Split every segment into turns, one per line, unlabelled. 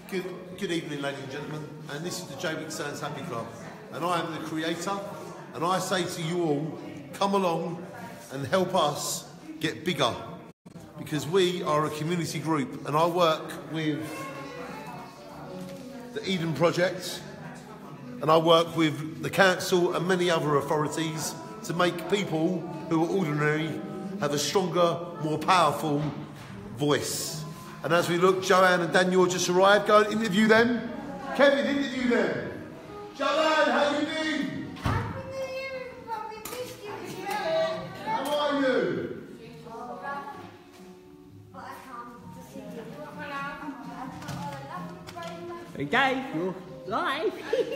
Good evening, ladies and gentlemen, and this is the Jaywick Sands Happy Club, and I am the creator, and I say to you all, come along and help us get bigger, because we are a community group, and I work with the Eden Project, and I work with the council and many other authorities to make people who are ordinary have a stronger, more powerful voice. And as we look, Joanne and Daniel just arrived. Go and interview them. Kevin, interview them. Joanne, how you doing?
Happy New Year, everybody. Missed you here.
How are you?
But I can't to see you.
Okay, you're live.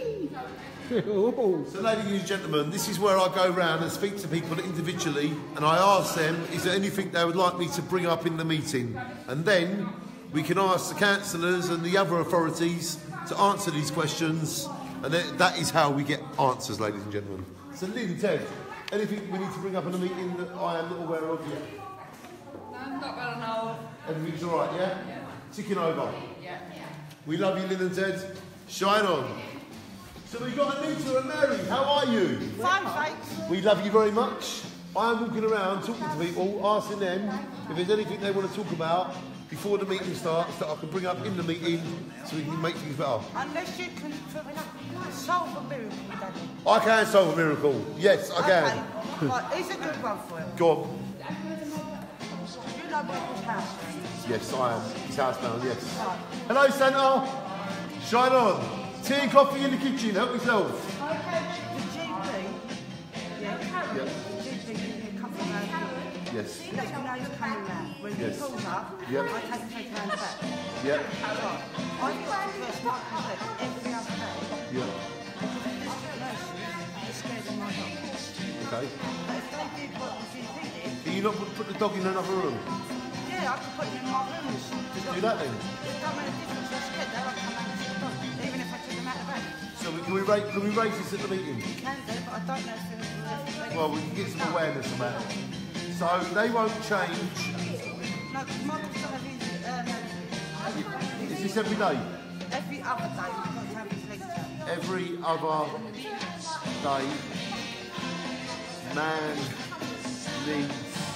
So, ladies and gentlemen, this is where I go round and speak to people individually, and I ask them, is there anything they would like me to bring up in the meeting? And then we can ask the councillors and the other authorities to answer these questions, and that is how we get answers, ladies and gentlemen. So, Lynn, Ted, anything we need to bring up in the meeting that I am not aware of yet?
No, not well, no.
Everything's all right, yeah?
Yeah.
Ticking over.
Yeah.
We love you, Lynn and Ted. Shine on. So we've got Anita and Mary. How are you?
Fine, thanks.
We love you very much. I'm walking around talking to people, asking them if there's anything they want to talk about before the meeting starts that I can bring up in the meeting so we can make things better.
Unless you can solve a miracle, Daddy.
I can solve a miracle. Yes, I can.
Okay. Right, here's a good one for you.
Go on.
You know Michael's house.
Yes, I am. His housebound, yes.
Right.
Hello, Santa. Shine on. Tea and coffee in the kitchen. Help yourself.
Okay, the GP. Yeah.
Yeah.
The GP can come from around here.
Yes.
Let me know he's coming round. When he
Yes.
pulls up,
Yep.
I take round the back.
Yeah.
Right. I've got to dress Michael's leg every other day.
Yeah.
Because this nursery is scared of my dog.
Okay.
But if they did what the GP did,
Can you not put the dog in another room?
yeah, I could put him in my room and shoot the dog.
Do that then.
It don't make a difference. They're scared. They won't come out and see the dog, even if I took them out of bed.
So can we raise this at the meeting?
You can do, but I don't know if it's
Well, we can get some awareness about it. So they won't change.
No, because Michael's got to have his,
Is this every day?
every other day, you've got to have his legs down.
Every other day, man needs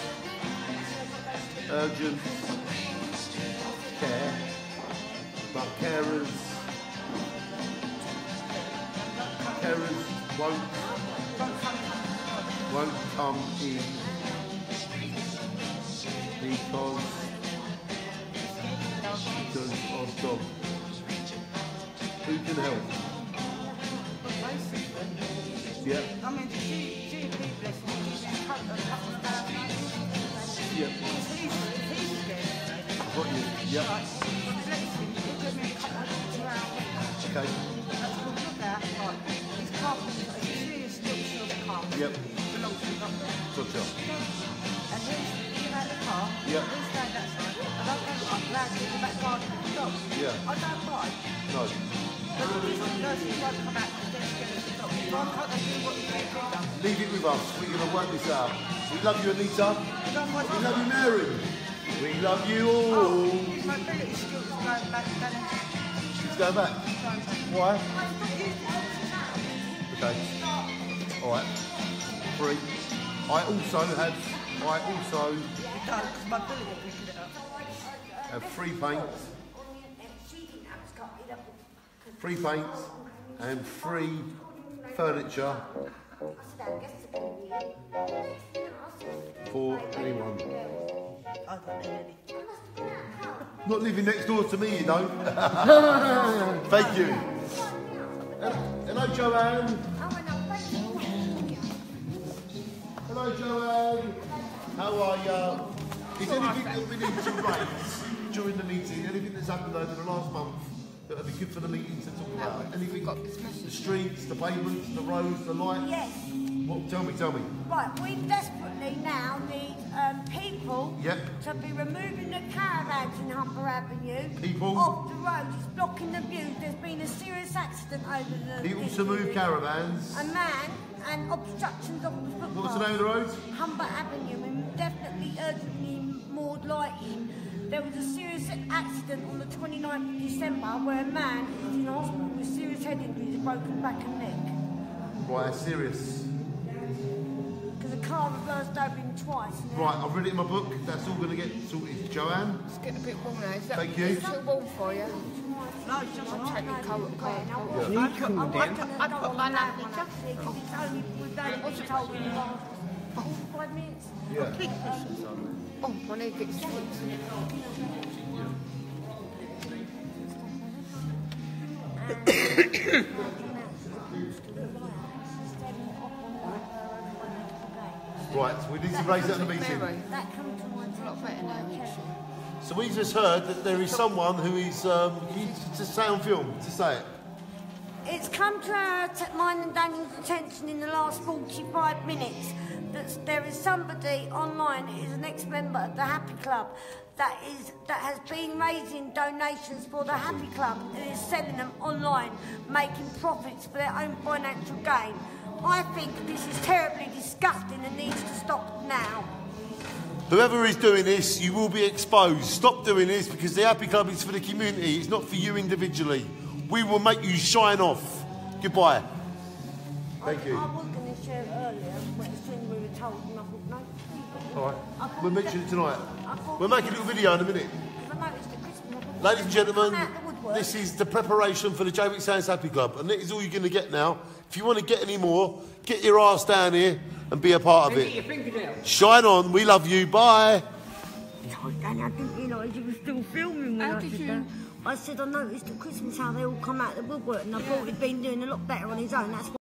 urgent care, but carers won't come in because of dog. Who can help?
But basically,
Yeah,
I mean, the GP, bless him, he's just cut a couple of thousand.
yeah,
He's scared.
got you. Yeah,
Right, bless him, he'll give me a couple of rounds.
okay.
That's called look out. Right, his carpet is a serious little silver carpet.
Yep.
Belongs to the doctor.
Gotcha.
And he's in out the car.
Yep.
He's standing outside. And I go up round in the back garden with the dog.
Yeah.
I don't mind.
No.
But the nurses won't come out because they're scared of the dog. Why can't they do what the GP does?
Leave it with us. We're going to work this out. We love you, Anita. We love you, Mary. We love you all.
His mobility skills are going back down.
Let's go back. Why? Okay. All right. 3. I also
It does, because mobility will pick it up.
have 3 paints. 3 paints and 3 furniture for anyone.
I don't need any.
Not living next door to me, you don't. Thank you. Hello, Joanne. Hello, Joanne. How are you? Is anything that we need to raise during the meeting? Anything that's happened over the last month that would be good for the meeting to talk about? Anything? The streets, the pavements, the roads, the lights?
Yes.
What? Tell me.
Right, we desperately now need people
Yep.
to be removing the caravans in Humber Avenue
People?
off the road. It's blocking the view. There's been a serious accident over the...
People to move caravans.
A man and obstructions of the footpath.
What's the name of the road?
Humber Avenue, and definitely urgently more lighting there was a serious accident on the 29th of December where a man is in hospital with serious head injuries, a broken back and neck.
Right, serious.
Because the car reversed over him twice.
Right, I've read it in my book. That's all going to get sorted. Joanne?
It's getting a bit warm now. Is that
Thank you.
too warm for you?
No, it's just
I'll take your coat.
You cool down.
I've got my lovely
because it's only we've only been told in the last 5 minutes.
Yeah.
Keep cushions on. Oh, my knee gets squeezed.
Right, so we need to raise that in the meeting.
That comes to mind.
A lot better now.
So we just heard that there is someone who is, to say on film, to say it.
It's come to our mine and Daniel's attention in the last 45 minutes that there is somebody online who is an ex-member of the Happy Club that has been raising donations for the Happy Club and is selling them online, making profits for their own financial gain. I think this is terribly disgusting and needs to stop now.
Whoever is doing this, you will be exposed. Stop doing this because the Happy Club is for the community. It's not for you individually. We will make you shine off. Goodbye. Thank you.
I was going to share it earlier, but as soon as we were told, and I thought, no.
All right. We'll mention it tonight.
thought-
We'll make a little video in a minute.
Because I noticed at Christmas.
Ladies and gentlemen,
Come out the woodwork.
this is the preparation for the JVIC Sounds Happy Club, and that is all you're going to get now. If you want to get any more, get your ass down here and be a part of
Get your
it.
fingernails.
Shine on. We love you. Bye.
Oh, Danny, I didn't realise you were still filming when
How
I
did
said
you?
that. I said I noticed at Christmas how they all come out of the woodwork and I thought he'd been doing a lot better on his own. That's why